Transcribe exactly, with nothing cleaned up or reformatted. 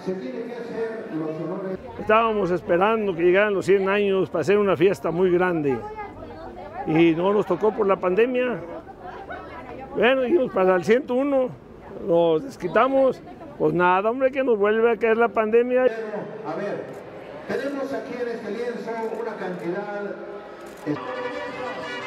se tiene que hacer los honores. Estábamos esperando que llegaran los cien años para hacer una fiesta muy grande y no nos tocó por la pandemia. Bueno, dijimos para el ciento uno, nos desquitamos, pues nada, hombre, que nos vuelve a caer la pandemia. A ver, tenemos aquí en este lienzo una cantidad...